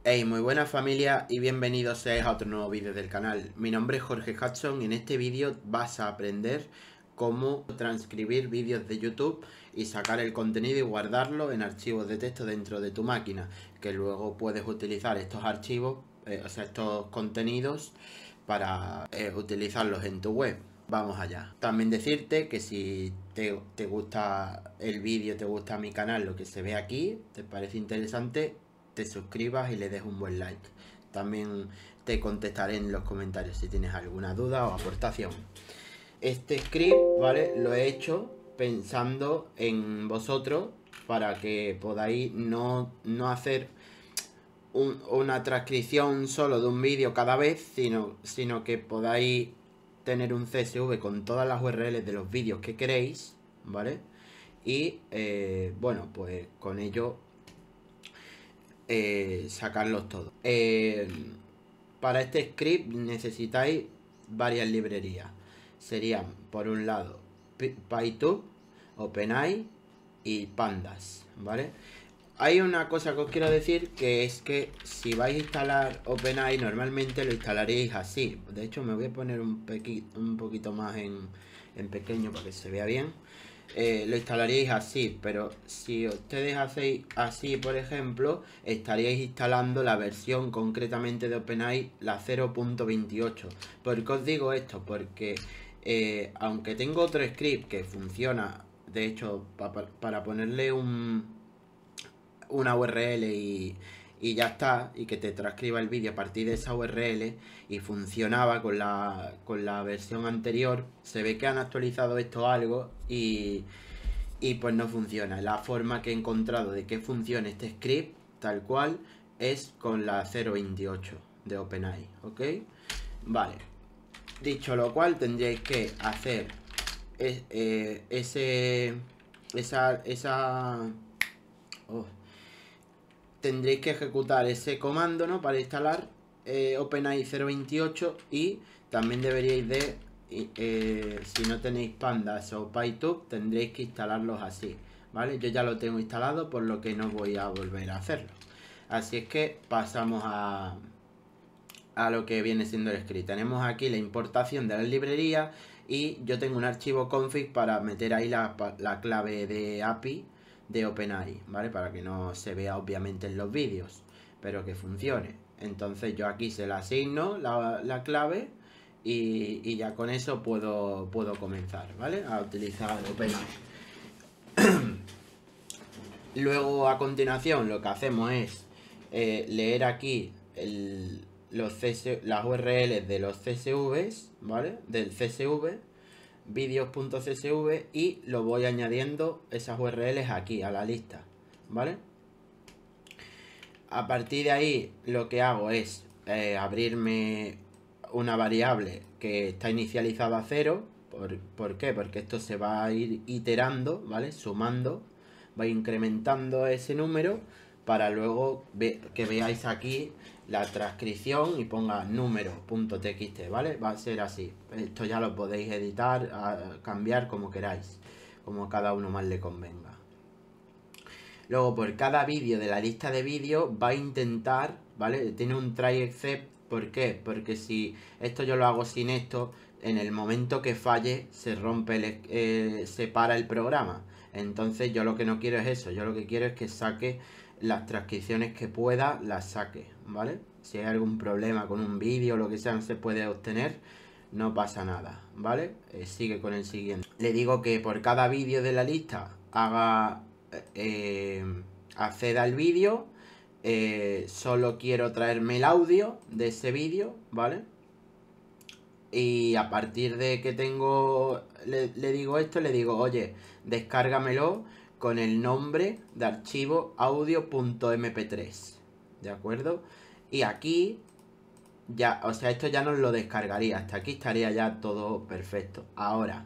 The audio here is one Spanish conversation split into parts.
Hey, muy buena familia y bienvenidos seáis a otro nuevo vídeo del canal. Mi nombre es Jorge Hudson y en este vídeo vas a aprender cómo transcribir vídeos de YouTube y sacar el contenido y guardarlo en archivos de texto dentro de tu máquina, que luego puedes utilizar estos archivos, estos contenidos para utilizarlos en tu web. Vamos allá. También decirte que si te gusta el vídeo, te gusta mi canal, lo que se ve aquí, te parece interesante, te suscribas y le des un buen like. También te contestaré en los comentarios si tienes alguna duda o aportación. Este script, ¿vale? Lo he hecho pensando en vosotros para que podáis no hacer una transcripción solo de un vídeo cada vez, sino que podáis tener un CSV con todas las URLs de los vídeos que queréis, ¿vale? Y bueno, pues con ello sacarlos todos. Para este script necesitáis varias librerías. Serían, por un lado, PyTube, OpenAI y Pandas, ¿vale? Hay una cosa que os quiero decir, que es que si vais a instalar OpenAI, normalmente lo instalaréis así. De hecho, me voy a poner un poquito más en pequeño para que se vea bien. Lo instalaríais así, pero si ustedes hacéis así, por ejemplo, estaríais instalando la versión concretamente de OpenAI, la 0.28. ¿Por qué os digo esto? Porque aunque tengo otro script que funciona, de hecho, para ponerle una URL y ya está, y que te transcriba el vídeo a partir de esa URL, y funcionaba con la versión anterior, se ve que han actualizado esto algo y pues no funciona. La forma que he encontrado de que funcione este script tal cual es con la 0.28 de OpenAI, ¿ok? Vale, dicho lo cual, tendríais que hacer tendréis que ejecutar ese comando, ¿no? Para instalar OpenAI 0.28, y también deberíais de, si no tenéis Pandas o PyTube, tendréis que instalarlos así, ¿vale? Yo ya lo tengo instalado, por lo que no voy a volver a hacerlo. Así es que pasamos a lo que viene siendo el script. Tenemos aquí la importación de la librería y yo tengo un archivo config para meter ahí la clave de API de OpenAI, ¿vale? Para que no se vea obviamente en los vídeos, pero que funcione. Entonces yo aquí se la asigno la clave y ya con eso puedo comenzar, ¿vale? A utilizar OpenAI. Luego, a continuación, lo que hacemos es leer aquí las URLs de los CSVs, ¿vale? Del CSV, vídeos.csv, y lo voy añadiendo esas URLs aquí a la lista, ¿vale? A partir de ahí lo que hago es abrirme una variable que está inicializada a 0. ¿Por qué? Porque esto se va a ir iterando, ¿vale? Sumando, va incrementando ese número para luego que veáis aquí la transcripción y ponga número.txt, ¿vale? Va a ser así. Esto ya lo podéis editar, cambiar como queráis, como cada uno más le convenga. Luego, por cada vídeo de la lista de vídeos va a intentar, ¿vale? Tiene un try except. ¿Por qué? Porque si esto yo lo hago sin esto, en el momento que falle se rompe, se para el programa. Entonces yo lo que no quiero es eso. Yo lo que quiero es que saque las transcripciones que pueda, las saque, ¿vale? Si hay algún problema con un vídeo o lo que sea, no se puede obtener, no pasa nada, ¿vale? Sigue con el siguiente. Le digo que por cada vídeo de la lista acceda al vídeo. Solo quiero traerme el audio de ese vídeo, ¿vale? Y a partir de que le digo esto, le digo, oye, descárgamelo con el nombre de archivo audio.mp3, ¿de acuerdo? Y aquí ya, o sea, esto ya nos lo descargaría. Hasta aquí estaría ya todo perfecto. Ahora,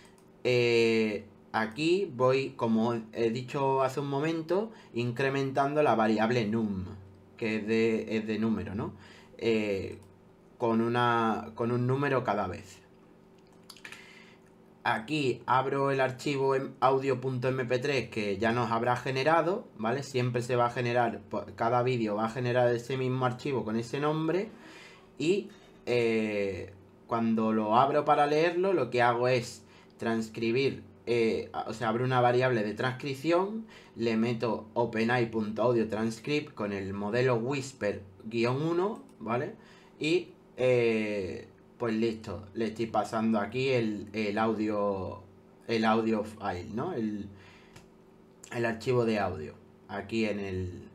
aquí voy, como he dicho hace un momento, incrementando la variable num, que es de número, ¿no? Con un número cada vez. Aquí abro el archivo audio.mp3 que ya nos habrá generado, ¿vale? Siempre se va a generar, cada vídeo va a generar ese mismo archivo con ese nombre. Y cuando lo abro para leerlo, lo que hago es transcribir, o sea, abro una variable de transcripción, le meto openai.audio transcript con el modelo Whisper-1, ¿vale? Y pues listo, le estoy pasando aquí el audio file, ¿no? El archivo de audio, aquí en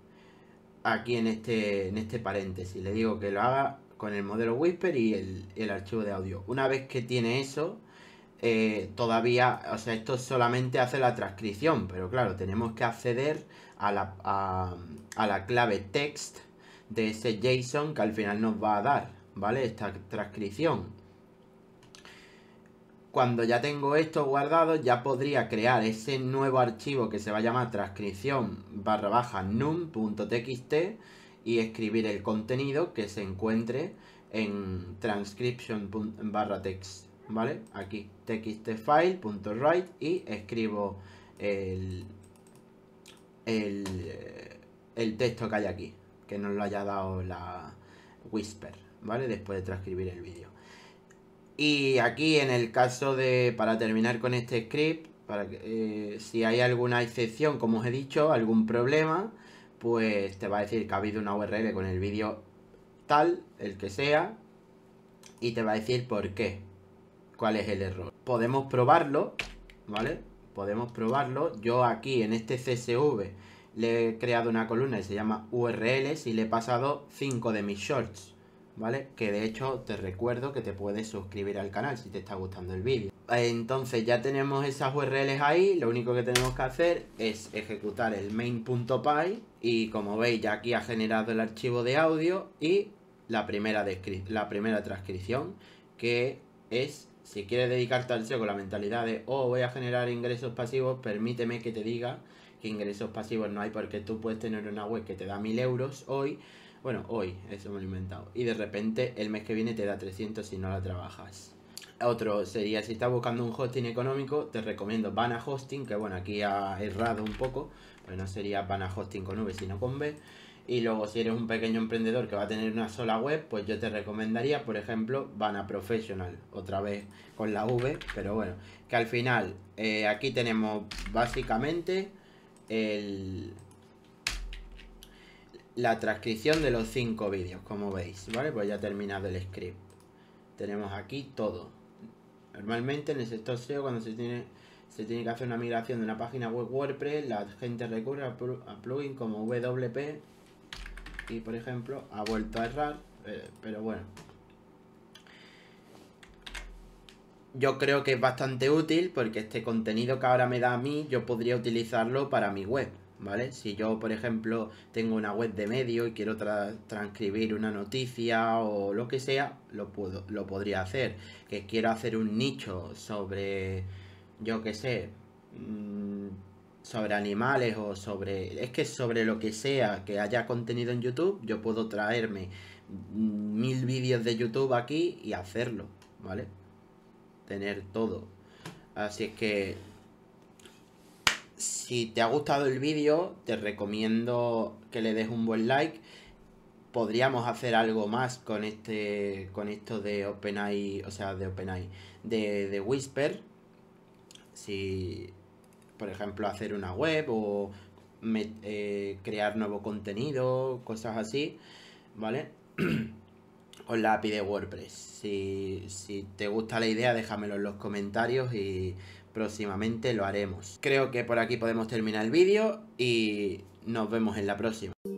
este paréntesis. Le digo que lo haga con el modelo Whisper y el archivo de audio. Una vez que tiene eso, todavía, o sea, esto solamente hace la transcripción, pero claro, tenemos que acceder a la clave text de ese JSON que al final nos va a dar, ¿vale? Esta transcripción. Cuando ya tengo esto guardado, ya podría crear ese nuevo archivo que se va a llamar transcripción_num.txt y escribir el contenido que se encuentre en transcription_text, ¿vale? Aquí txtfile.write y escribo el texto que hay aquí, que nos lo haya dado la Whisper, ¿vale? Después de transcribir el vídeo. Y aquí en el caso de, para terminar con este script, para que, si hay alguna excepción, como os he dicho, algún problema, pues te va a decir que ha habido una URL con el vídeo tal, el que sea, y te va a decir por qué, cuál es el error. Podemos probarlo, ¿vale? Podemos probarlo. Yo aquí en este CSV le he creado una columna que se llama URLs y le he pasado 5 de mis shorts, ¿vale? Que de hecho te recuerdo que te puedes suscribir al canal si te está gustando el vídeo. Entonces ya tenemos esas URLs ahí, lo único que tenemos que hacer es ejecutar el main.py y como veis ya aquí ha generado el archivo de audio y la primera transcripción, que es: si quieres dedicarte al SEO con la mentalidad de voy a generar ingresos pasivos, permíteme que te diga que ingresos pasivos no hay, porque tú puedes tener una web que te da 1000 euros hoy. Bueno, hoy, eso me lo he inventado. Y de repente el mes que viene te da 300 si no la trabajas. Otro sería, si estás buscando un hosting económico, te recomiendo Vana Hosting, que bueno, aquí ha errado un poco, pero no sería Vana Hosting con V, sino con B. Y luego, si eres un pequeño emprendedor que va a tener una sola web, pues yo te recomendaría, por ejemplo, Vana Professional, otra vez con la V, pero bueno, que al final, aquí tenemos básicamente la transcripción de los 5 vídeos, como veis, ¿vale? Pues ya he terminado el script. Tenemos aquí todo. Normalmente en el sector SEO, cuando se tiene que hacer una migración de una página web WordPress, la gente recurre a plugin como WP y, por ejemplo, ha vuelto a errar, pero bueno. Yo creo que es bastante útil porque este contenido que ahora me da a mí, yo podría utilizarlo para mi web, ¿vale? Si yo, por ejemplo, tengo una web de medio y quiero transcribir una noticia o lo que sea, lo podría hacer. Que quiero hacer un nicho sobre, yo qué sé, sobre animales o sobre... Es que sobre lo que sea que haya contenido en YouTube, yo puedo traerme 1000 vídeos de YouTube aquí y hacerlo, ¿vale? Tener todo. Así es que si te ha gustado el vídeo, te recomiendo que le des un buen like. Podríamos hacer algo más con esto de OpenAI, o sea, de Whisper. Si, por ejemplo, hacer una web o crear nuevo contenido, cosas así, ¿vale? Con la API de WordPress. Si te gusta la idea, déjamelo en los comentarios y próximamente lo haremos. Creo que por aquí podemos terminar el vídeo y nos vemos en la próxima.